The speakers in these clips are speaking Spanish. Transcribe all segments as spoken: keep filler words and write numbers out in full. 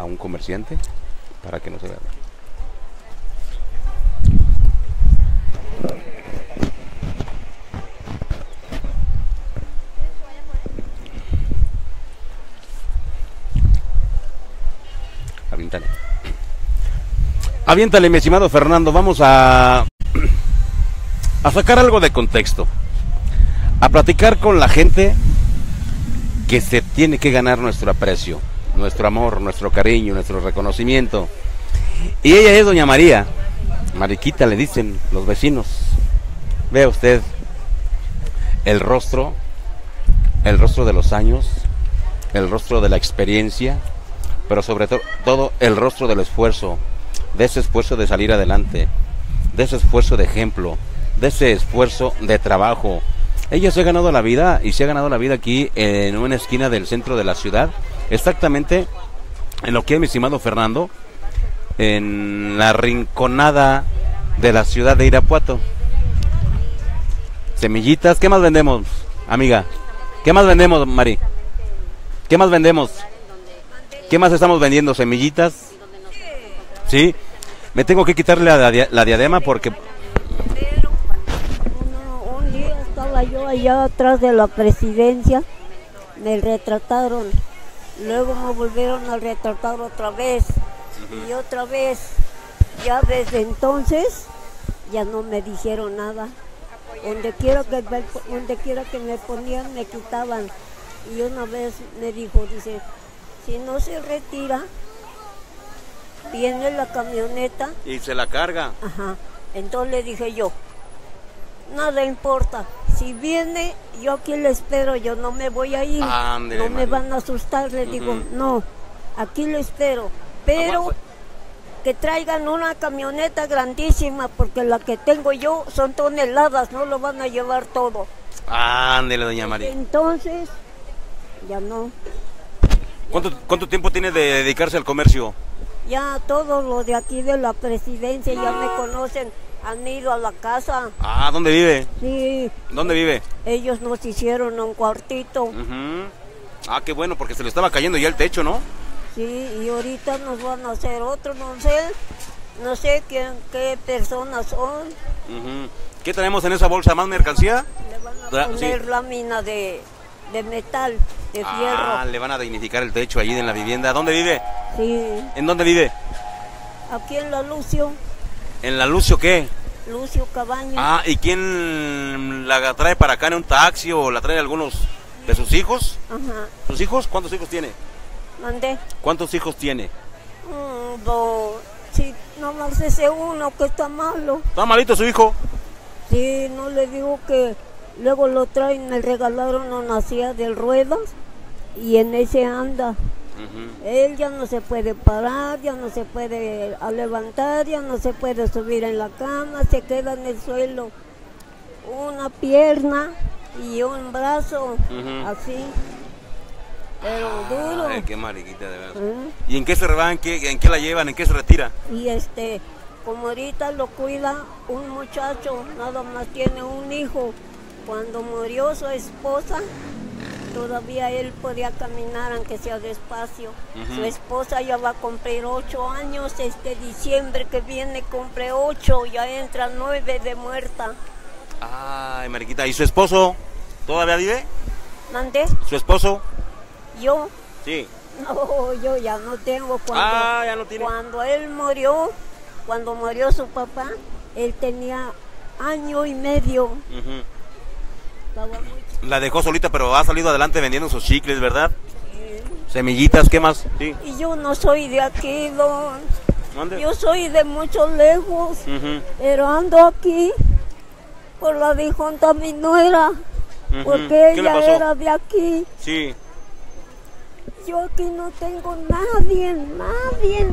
a un comerciante para que no se vea. Aviéntale. Aviéntale, mi estimado Fernando. Vamos a, a sacar algo de contexto. A platicar con la gente que se tiene que ganar nuestro aprecio, nuestro amor, nuestro cariño, nuestro reconocimiento. Y ella es doña María. Mariquita le dicen los vecinos. Vea usted el rostro, el rostro de los años, el rostro de la experiencia, pero sobre to todo el rostro del esfuerzo, de ese esfuerzo de salir adelante, de ese esfuerzo de ejemplo, de ese esfuerzo de trabajo. Ella se ha ganado la vida y se ha ganado la vida aquí en una esquina del centro de la ciudad, exactamente en lo que es, mi estimado Fernando, en la rinconada de la ciudad de Irapuato. Semillitas, ¿qué más vendemos, amiga? ¿Qué más vendemos, Mari? ¿Qué más vendemos? ¿Qué más estamos vendiendo? ¿Semillitas? Sí, me tengo que quitarle la, la, la diadema porque... Un, un día estaba yo allá atrás de la presidencia, me retrataron, luego me volvieron a retratar otra vez, uh-huh. y otra vez, ya desde entonces, ya no me dijeron nada. Donde quiera que me, donde quiera que me ponían, me quitaban. Y una vez me dijo, dice, si no se retira, viene la camioneta. Y se la carga. Ajá. Entonces le dije yo, nada importa. Si viene, yo aquí le espero, yo no me voy a ir. Ándale, no me María. van a asustar, le uh-huh. digo, no, aquí le espero. Pero Aguanta. Que traigan una camioneta grandísima, porque la que tengo yo son toneladas, no lo van a llevar todo. Ándale, doña María. Entonces, ya no. ¿Cuánto, ¿Cuánto tiempo tiene de dedicarse al comercio? Ya todos los de aquí de la presidencia ya me conocen, han ido a la casa. Ah, ¿dónde vive? Sí. ¿Dónde vive? Ellos nos hicieron un cuartito. Uh-huh. Ah, qué bueno, porque se le estaba cayendo ya el techo, ¿no? Sí, y ahorita nos van a hacer otro, no sé, no sé quién, qué personas son. Uh-huh. ¿Qué tenemos en esa bolsa? ¿Más mercancía? Le van a poner sí. lámina de, de metal, de ah, fierro. Ah, le van a dignificar el techo allí en la vivienda. ¿Dónde vive? Sí. ¿En dónde vive? Aquí en la Lucio. ¿En la Lucio qué? Lucio Cabaña. Ah, ¿y quién la trae para acá en un taxi o la trae algunos de sus hijos? Ajá. ¿Sus hijos? ¿Cuántos hijos tiene? ¿Mandé? ¿Cuántos hijos tiene? Mm, dos. Sí, nomás ese uno que está malo. ¿Está malito su hijo? Sí, no le digo que luego lo traen, me regalaron una silla de ruedas y en ese anda. Uh-huh. Él ya no se puede parar, ya no se puede levantar, ya no se puede subir en la cama, se queda en el suelo. Una pierna y un brazo, uh-huh. así. Pero duro. Ay, qué mariquita, de verdad. ¿Eh? ¿Y en qué se van? ¿En qué, ¿En qué la llevan? ¿En qué se retira? Y este, como ahorita lo cuida un muchacho, nada más tiene un hijo. Cuando murió su esposa, todavía él podía caminar aunque sea despacio. Uh-huh. Su esposa ya va a cumplir ocho años, este diciembre que viene cumple ocho, ya entra nueve de muerta. Ay, mariquita, ¿y su esposo todavía vive? ¿Mandé? ¿Su esposo? ¿Yo? Sí. No, yo ya no tengo. Cuando, ah, ya no tiene. Cuando él murió, cuando murió su papá, él tenía año y medio. Uh-huh. Estaba muy... La dejó solita, pero ha salido adelante vendiendo sus chicles, ¿verdad? Sí. Semillitas, ¿qué más? Sí. Y yo no soy de aquí, don. ¿Dónde? Yo soy de mucho lejos, uh-huh. pero ando aquí por la difunta mi nuera, uh-huh. porque ella era de aquí. Sí. Yo aquí no tengo nadie, nadie,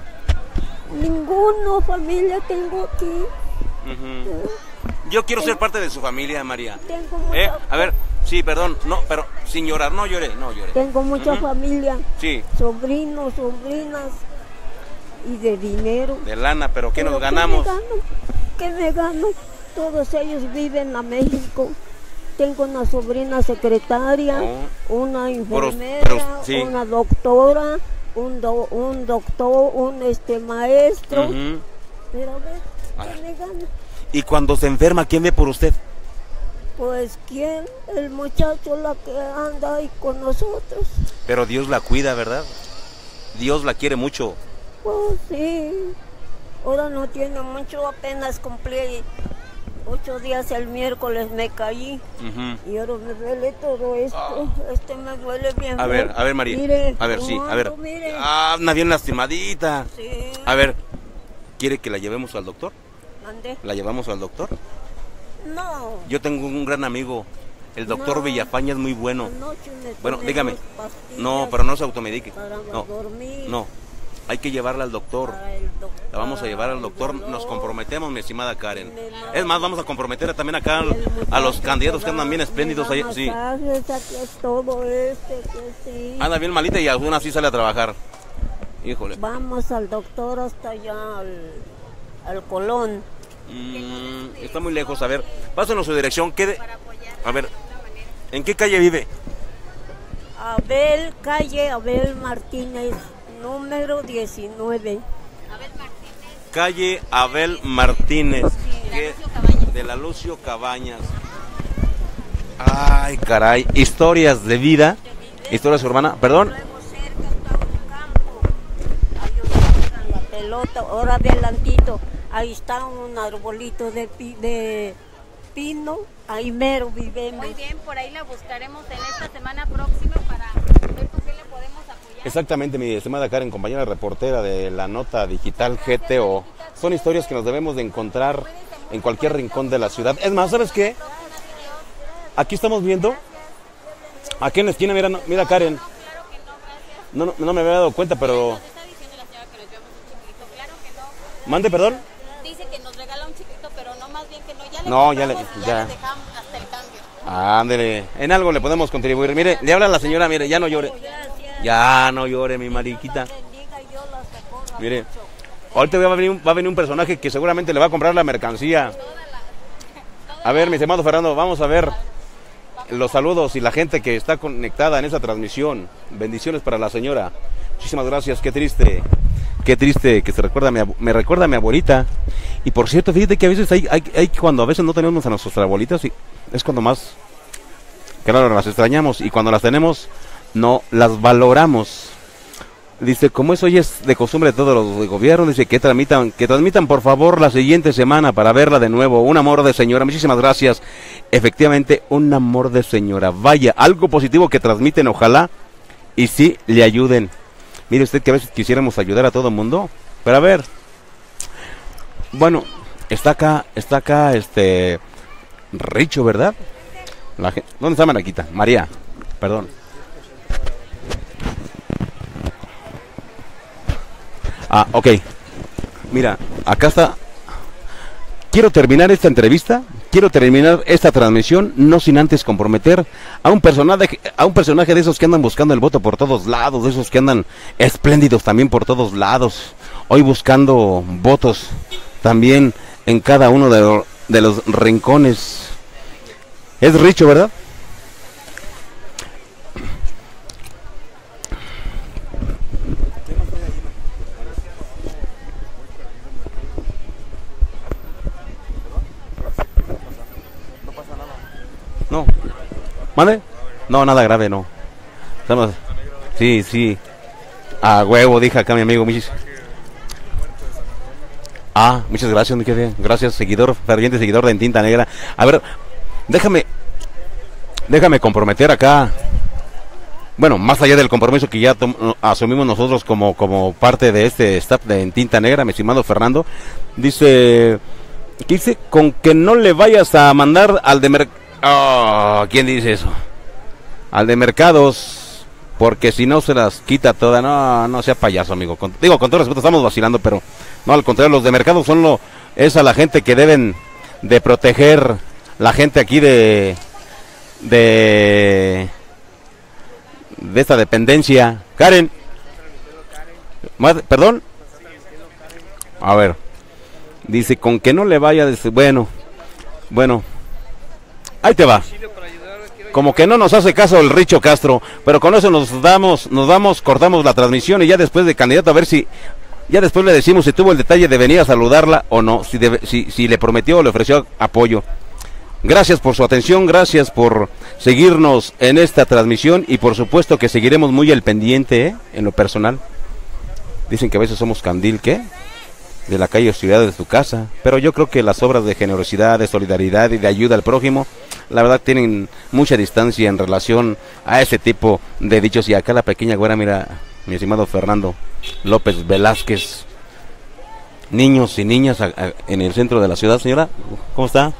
ninguno familia tengo aquí. Uh-huh. ¿Eh? Yo quiero tengo, ser parte de su familia, María. Tengo mucha, ¿Eh? A ver, sí, perdón, no, pero sin llorar, no lloré, no lloré. Tengo mucha uh-huh. familia, sí. sobrinos, sobrinas y de dinero. De lana, pero ¿qué pero nos ¿qué ganamos? Me gano? ¿Qué me gano? Todos ellos viven a México. Tengo una sobrina secretaria, oh. una enfermera, pero, pero, sí. una doctora, un, do, un doctor, un este maestro, Ujú. pero a ver, A ver. ¿qué le gana? Y cuando se enferma, ¿quién ve por usted? Pues quién, el muchacho la que anda ahí con nosotros. Pero Dios la cuida, ¿verdad? Dios la quiere mucho. Pues sí, ahora no tiene mucho, apenas cumplí ocho días el miércoles me caí Ujú. y ahora me duele todo esto, este me duele bien. A feo. ver, a ver, María. Mire, A ver, sí, a ver. ¿cómo ando? Mire. Ah, anda bien lastimadita. Sí, A ver, ¿quiere que la llevemos al doctor? mandé. ¿La llevamos al doctor? No, Yo tengo un gran amigo, el doctor No. Villafaña, es muy bueno. anoche me Bueno, tomé dígame. dos pastillas No, pero no se automedique. para No, dormir. no. Hay que llevarla al doctor. para el doc- La vamos a llevar al para el doctor. Nos dolor. comprometemos, mi estimada Karen. Me ma- Es más, vamos a comprometer también acá Y el a los muchacho candidatos me que andan da- bien espléndidos me ahí. da Sí. masajes, aquí es todo este, que sí. Anda bien malita y aún así sale a trabajar. Híjole. Vamos al doctor hasta allá, al, al Colón. Mm, está muy lejos. A ver, pásenos su dirección. ¿Qué de- A ver, ¿en qué calle vive? Abel, calle Abel Martínez, número diecinueve. Calle Abel Martínez. ¿Qué? De la Lucio Cabañas. Ay, caray. Historias de vida. Historias urbanas. Perdón. Luego cerca está un campo. Ahí donde juegan la pelota, ahora adelantito. Ahí está un arbolito de, pi- de pino. Ahí mero vivemos. Muy bien, por ahí la buscaremos en esta semana próxima para ver con qué le podemos apoyar. Exactamente, mi estimada Karen, compañera reportera de la nota digital G T O. Son historias que nos debemos de encontrar en cualquier rincón de la ciudad. Es más, ¿sabes qué? Aquí estamos viendo, aquí en la esquina, mira, no- mira Karen. No, no, no me había dado cuenta, pero... Nos está diciendo la señora que nos llevamos un chiquito, claro que no. Mande, perdón. Dice que nos regala un chiquito, pero no, más bien que no. Ya le No, ya le- compramos y ya. le dejamos hasta el cambio. Ándele, en algo le podemos contribuir. Mire, le habla la señora, mire, ya no llore. Ya no llore, mi mariquita. Bendiga y yo la socorra Mire, mucho. ahorita va a venir un, va a venir un personaje que seguramente le va a comprar la mercancía. A ver, mi estimado Fernando, vamos a ver los saludos y la gente que está conectada en esta transmisión. Bendiciones para la señora. Muchísimas gracias, qué triste. Qué triste que se recuerda a mi abu- me recuerda a mi abuelita. Y por cierto, fíjate que a veces hay, hay, hay cuando a veces no tenemos a nuestras abuelitas, y es cuando más, claro, las extrañamos. Y cuando las tenemos, no las valoramos. Dice, como eso ya es de costumbre de todos los de gobierno, dice que transmitan, que transmitan por favor la siguiente semana para verla de nuevo. Un amor de señora, muchísimas gracias. Efectivamente, un amor de señora. Vaya, algo positivo que transmiten, ojalá, y sí le ayuden. Mire usted que a veces quisiéramos ayudar a todo el mundo, pero a ver. Bueno, está acá, está acá, este, Richo, ¿verdad? La gen- ¿Dónde está Maraquita? María, perdón. Ah, ok. Mira, acá está. Quiero terminar esta entrevista, quiero terminar esta transmisión, no sin antes comprometer a un personaje, a un personaje de esos que andan buscando el voto por todos lados, de esos que andan espléndidos también por todos lados, hoy buscando votos también en cada uno de, lo- de los rincones. Es Richo, ¿verdad? No. ¿Mande? No, nada grave, no. Estamos... Sí, sí. A huevo, dije acá mi amigo Michis. Ah, muchas gracias, mi jefe. Gracias, seguidor, ferviente seguidor de En Tinta Negra. A ver, déjame... Déjame comprometer acá. Bueno, más allá del compromiso que ya tom- asumimos nosotros como, como parte de este staff de En Tinta Negra, mi estimado Fernando, dice... ¿Qué dice? Con que no le vayas a mandar al de mercado. Oh, ¿quién dice eso? Al de mercados, porque si no se las quita todas. No, no sea payaso, amigo. Con- digo, con todo respeto, estamos vacilando, pero no, al contrario, los de mercados son lo, es a la gente que deben de proteger, la gente aquí de, de, de esta dependencia. Karen, Mad- perdón. A ver, dice, con que no le vaya, dice, bueno, bueno. Ahí te va. como que no nos hace caso el Richo Castro, pero con eso nos damos, nos damos, cortamos la transmisión y ya después de candidato a ver si, ya después le decimos si tuvo el detalle de venir a saludarla o no, si, debe, si, si le prometió o le ofreció apoyo. Gracias por su atención, gracias por seguirnos en esta transmisión y por supuesto que seguiremos muy al pendiente, ¿eh? En lo personal. Dicen que a veces somos candil, ¿qué? De la calle Hostilidad de tu casa, pero yo creo que las obras de generosidad, de solidaridad y de ayuda al prójimo, la verdad tienen mucha distancia en relación a ese tipo de dichos. Y acá la pequeña güera, mira, mi estimado Fernando López Velázquez, niños y niñas a, a, en el centro de la ciudad. Señora, ¿cómo está?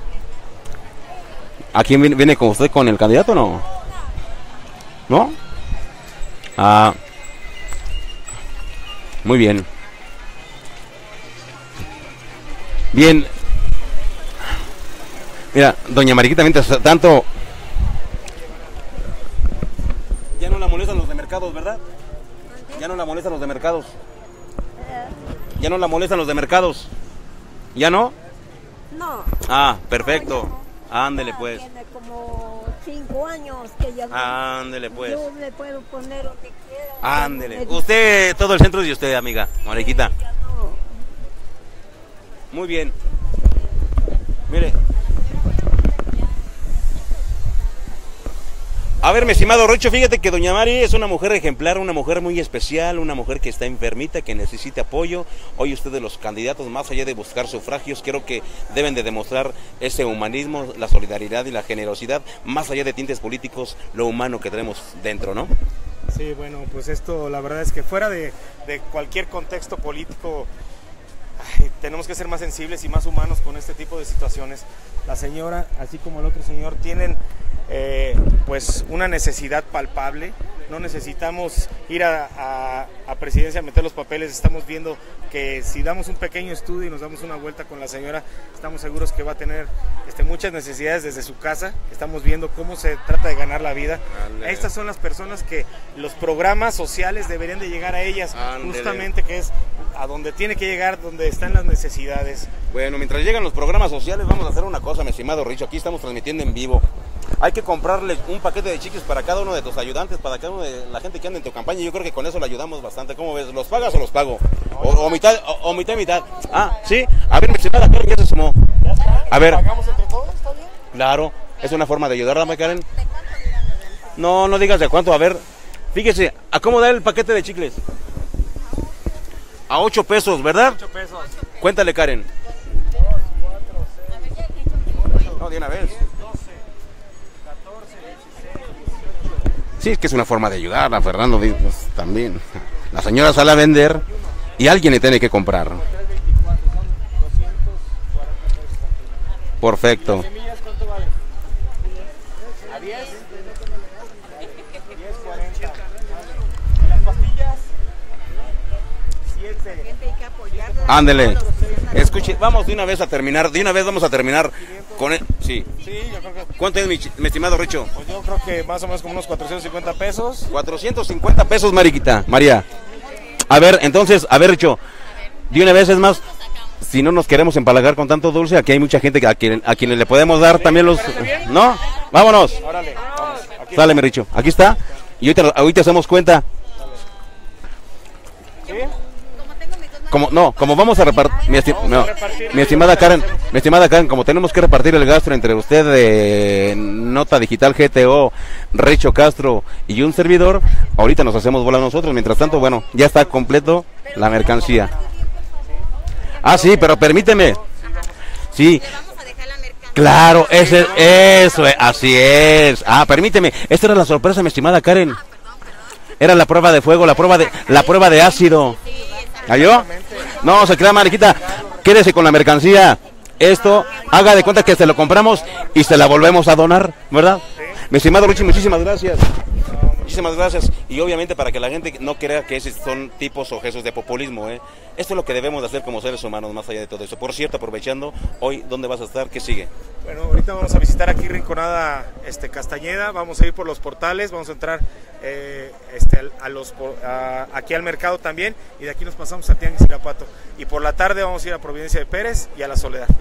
¿A quién viene, viene con usted, con el candidato o no? ¿No? Ah, muy bien. Bien. Mira, doña Mariquita, mientras tanto, ya no la molestan los de mercados, ¿verdad? Ya no la molestan los de mercados. Ya no la molestan los de mercados. ¿Ya no? No. Ah, perfecto. Ándele pues. Tiene como cinco años que ya. Ándele pues. Yo me puedo poner donde quiera. Ándele. Usted, todo el centro es de usted, amiga Mariquita. Ya no. Muy bien. Mire. A ver, mi estimado Richo, fíjate que doña Mari es una mujer ejemplar, una mujer muy especial, una mujer que está enfermita, que necesita apoyo. Hoy ustedes, los candidatos, más allá de buscar sufragios, creo que deben de demostrar ese humanismo, la solidaridad y la generosidad, más allá de tintes políticos, lo humano que tenemos dentro, ¿no? Sí, bueno, pues esto la verdad es que fuera de, de cualquier contexto político, ay, tenemos que ser más sensibles y más humanos con este tipo de situaciones. La señora, así como el otro señor, tienen eh, pues una necesidad palpable. No necesitamos ir a, a, a presidencia a meter los papeles. Estamos viendo que si damos un pequeño estudio y nos damos una vuelta con la señora, estamos seguros que va a tener este, muchas necesidades desde su casa. Estamos viendo cómo se trata de ganar la vida. Andele. Estas son las personas que los programas sociales deberían de llegar a ellas. Andele. Justamente, que es a donde tiene que llegar, donde están las necesidades. Bueno, mientras llegan los programas sociales, vamos a hacer una cosa, mi estimado Richo. Aquí estamos transmitiendo en vivo. Hay que comprarle un paquete de chicles para cada uno de tus ayudantes, para cada uno de la gente que anda en tu campaña. Yo creo que con eso le ayudamos bastante. ¿Cómo ves? ¿Los pagas o los pago? O, o mitad, o, o mitad, mitad. Ah, sí. A ver, mi estimada Karen, ya se sumó. A ver. ¿Pagamos entre todos? ¿Está bien? Claro, es una forma de ayudar, dame, Karen. No, no digas de cuánto. A ver, fíjese, ¿a cómo da el paquete de chicles? A ocho pesos, ¿verdad? ocho pesos. Cuéntale, Karen. No, de una vez. Sí, es que es una forma de ayudar a Fernando, pues, también. La señora sale a vender y alguien le tiene que comprar. Perfecto. ¿Las semillas cuánto valen? ¿A diez? diez, cuarenta. ¿Las pastillas? siete. Ándele. Escuche, vamos de una vez a terminar, de una vez vamos a terminar con él. Sí. Sí, yo creo que... ¿Cuánto es mi, mi estimado Richo? Pues yo creo que más o menos como unos cuatrocientos cincuenta pesos. cuatrocientos cincuenta pesos, Mariquita, María. A ver, entonces, a ver, Richo, de una vez, es más, si no nos queremos empalagar con tanto dulce, aquí hay mucha gente que a, quien, a quienes le podemos dar también los... ¿No? Vámonos. Órale, vamos. Aquí Sale, mi Richo. Aquí está. Y ahorita, ahorita hacemos cuenta. ¿Sí? Como, no, como vamos a repartir, mi, esti no, mi estimada Karen, mi estimada Karen, como tenemos que repartir el gasto entre usted de Nota Digital G T O, Richo Castro y un servidor, ahorita nos hacemos bola nosotros. Mientras tanto, bueno, ya está completo la mercancía. Ah, sí, pero permíteme. Sí. Claro, ese, eso, así es. Ah, permíteme. Esta era la sorpresa, mi estimada Karen. Era la prueba de fuego, la prueba de, la prueba de ácido. ¿Ayó? No, se crea, Mariquita. Quédese con la mercancía. Esto, haga de cuenta que se lo compramos y se la volvemos a donar, ¿verdad? Mi estimado Richie, muchísimas gracias. Muchísimas gracias. Y obviamente para que la gente no crea que esos son tipos o gestos de populismo, ¿eh? Esto es lo que debemos de hacer como seres humanos, más allá de todo eso. Por cierto, aprovechando, hoy, ¿dónde vas a estar? ¿Qué sigue? Bueno, ahorita vamos a visitar aquí Rinconada este, Castañeda, vamos a ir por los portales, vamos a entrar eh, este, a los, a, aquí al mercado también, y de aquí nos pasamos a Tianguis Irapuato. Y por la tarde vamos a ir a Providencia de Pérez y a La Soledad. Uh-huh.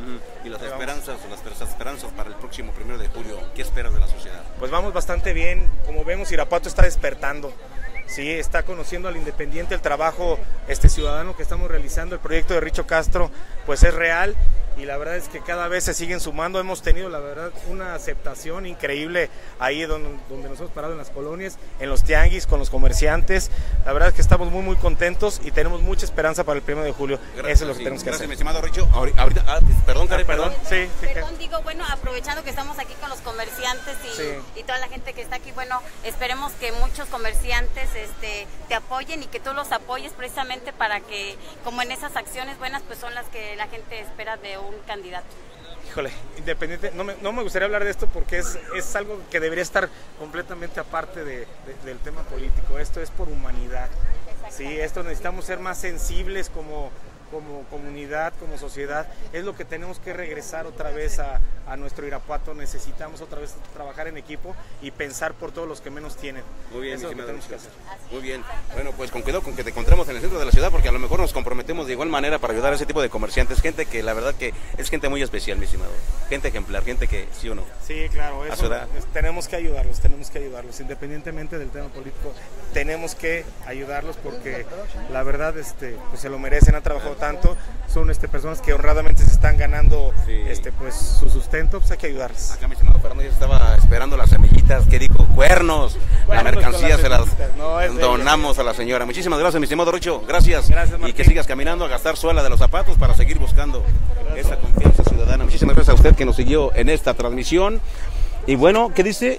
Y las Ahí vamos. esperanzas, las esperanzas para el próximo primero de julio, ¿qué esperas de la sociedad? Pues vamos bastante bien, como vemos Irapuato está despertando, sí, está conociendo al independiente, el trabajo este ciudadano que estamos realizando, el proyecto de Richo Castro, pues es real y la verdad es que cada vez se siguen sumando, hemos tenido la verdad una aceptación increíble ahí donde, donde nos hemos parado en las colonias, en los tianguis, con los comerciantes, la verdad es que estamos muy muy contentos y tenemos mucha esperanza para el primero de julio, Gracias, eso es lo que sí. tenemos que Gracias, mi hacer. estimado Richo. Ahori- Ahorita, ah, perdón, Karen, Perdón, perdón. sí, sí, que- Perdón, digo, bueno, aprovechando que estamos aquí con los comerciantes y, Sí. y toda la gente que está aquí, bueno, esperemos que muchos comerciantes este, te apoyen y que tú los apoyes precisamente para que, como en esas acciones buenas, pues son las que la gente espera de un candidato. Híjole, independiente, no me, no me gustaría hablar de esto porque es, es algo que debería estar completamente aparte de, de- del tema político. Esto es por humanidad. Sí, esto necesitamos ser más sensibles como, como comunidad, como sociedad. Es lo que tenemos que regresar otra vez a, a nuestro Irapuato. Necesitamos otra vez trabajar en equipo y pensar por todos los que menos tienen. Muy bien, Eso es mi lo que estimado tenemos que Richo. hacer. Muy bien. Bueno, pues con cuidado con que te encontremos en el centro de la ciudad, porque a lo mejor nos comprometemos de igual manera para ayudar a ese tipo de comerciantes. Gente que la verdad que es gente muy especial, mi estimado. Gente ejemplar, gente que sí o no. Sí, claro, A eso, su edad. es- tenemos que ayudarlos, tenemos que ayudarlos, independientemente del tema político, tenemos que ayudarlos porque la verdad este, pues se lo merecen, han trabajado tanto, son este, personas que honradamente se están ganando Sí. este, pues, su sustento, pues hay que ayudarles. Acá mi estimado Fernando ya estaba esperando las semillitas que dijo cuernos. La Cuernos mercancía con se las las semillitas. No, es de donamos a la señora. Muchísimas gracias, mi estimado Richo. Gracias. Gracias, y Martín. que sigas caminando a gastar suela de los zapatos para seguir buscando esa confianza ciudadana. Muchísimas gracias a usted que nos siguió en esta transmisión. Y bueno, ¿qué dice?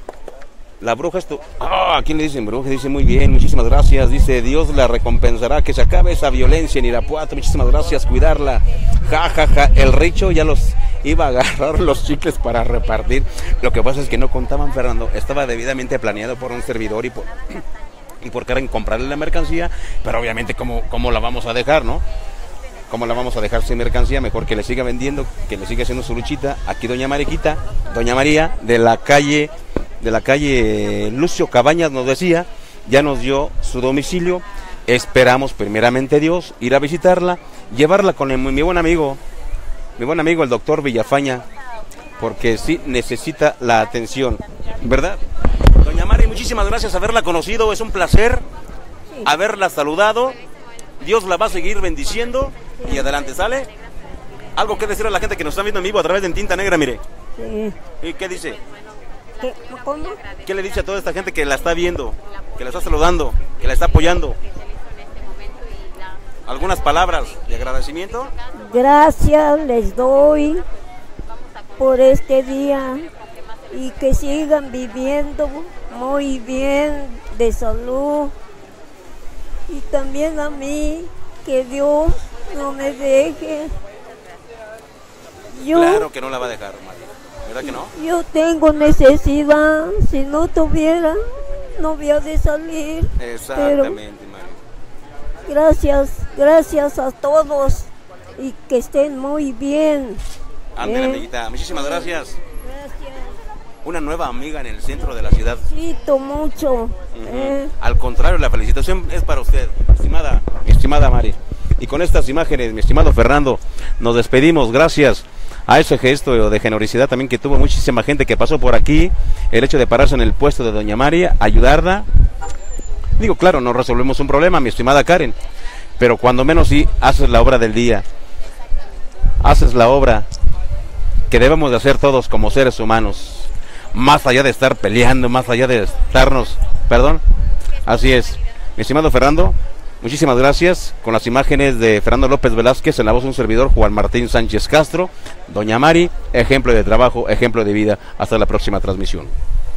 La bruja esto. Ah, ¿a quién le dicen bruja? Dice muy bien, muchísimas gracias. Dice Dios la recompensará, que se acabe esa violencia en Irapuato. Muchísimas gracias, cuidarla. Ja, ja, ja. El Richo ya los iba a agarrar los chicles para repartir. Lo que pasa es que no contaban, Fernando. Estaba debidamente planeado por un servidor y por, y por Karen comprarle la mercancía. Pero obviamente, ¿cómo, cómo la vamos a dejar, no? ¿Cómo la vamos a dejar sin mercancía? Mejor que le siga vendiendo, que le siga haciendo su luchita. Aquí doña Mariquita, doña María, de la calle, de la calle Lucio Cabañas nos decía, ya nos dio su domicilio. Esperamos primeramente Dios ir a visitarla, llevarla con el- mi buen amigo, mi buen amigo el doctor Villafaña, porque sí necesita la atención, ¿verdad? Doña Mari, muchísimas gracias haberla conocido, es un placer haberla saludado. Dios la va a seguir bendiciendo y adelante, ¿sale? Algo que decir a la gente que nos está viendo en vivo a través de En Tinta Negra, mire. Sí. ¿Y qué dice? ¿Qué? ¿Cómo? ¿Qué le dice a toda esta gente que la está viendo, que la está saludando, que la está apoyando? ¿Algunas palabras de agradecimiento? Gracias les doy por este día y que sigan viviendo muy bien de salud. Y también a mí, que Dios no me deje. Yo, Claro que no la va a dejar, María. ¿Verdad que no? yo tengo necesidad, si no tuviera, no había de salir. Pero Exactamente, María. gracias, gracias a todos y que estén muy bien. Ándale, Eh. amiguita. Muchísimas gracias. Gracias. Una nueva amiga en el centro de la ciudad. Felicito mucho. Ujú. eh. Al contrario, la felicitación es para usted, estimada, mi estimada Mari. Y con estas imágenes, mi estimado Fernando, nos despedimos. Gracias a ese gesto de generosidad también que tuvo muchísima gente que pasó por aquí. El hecho de pararse en el puesto de doña María, ayudarla. Digo, claro, no resolvemos un problema, mi estimada Karen, pero cuando menos sí haces la obra del día. Haces la obra que debemos de hacer todos como seres humanos. Más allá de estar peleando, más allá de estarnos, perdón, así es, mi estimado Fernando, muchísimas gracias, con las imágenes de Fernando López Velázquez, en la voz de un servidor, Juan Martín Sánchez Castro, doña Mari, ejemplo de trabajo, ejemplo de vida, hasta la próxima transmisión.